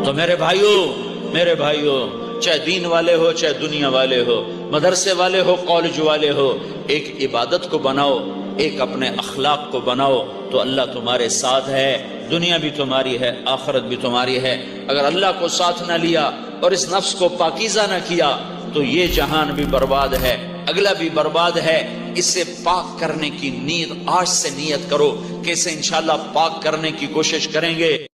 तो मेरे भाइयों, चाहे दीन वाले हो, चाहे दुनिया वाले हो, मदरसे वाले हो, कॉलेज वाले हो, एक इबादत को बनाओ, एक अपने अखलाक को बनाओ, तो अल्लाह तुम्हारे साथ है। दुनिया भी तुम्हारी है, आखिरत भी तुम्हारी है। अगर अल्लाह को साथ ना लिया और इस नफ्स को पाकीज़ा ना किया तो ये जहान भी बर्बाद है, अगला भी बर्बाद है। इसे पाक करने की नीयत आज से नीयत करो कि इसे इंशाअल्लाह पाक करने की कोशिश करेंगे।